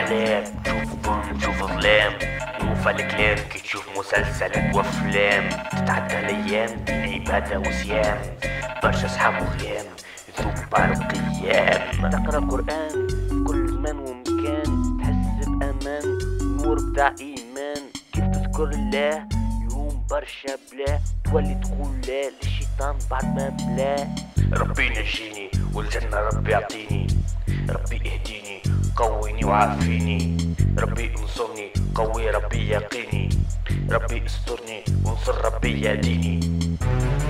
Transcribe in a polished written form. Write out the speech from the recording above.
أحلام، تشوف ظلم تشوف ظلام، يوفى الكلام كي تشوف مسلسلات وأفلام. تتعدى الأيام بين عبادة وصيام، برشا صحاب وغيام يذوب على القيام. تقرا قرآن في كل زمان ومكان، تحس بأمان نور بتاع إيمان. كيف تذكر الله يهون برشا بلا، تولي تقول لا للشيطان بعد ما بلا. ربي نجيني والجنة ربي يعطيني، ربي اهديني قويني وعافيني، ربي انصرني قوي ربي يقيني، ربي استرني وانصر ربي يهديني.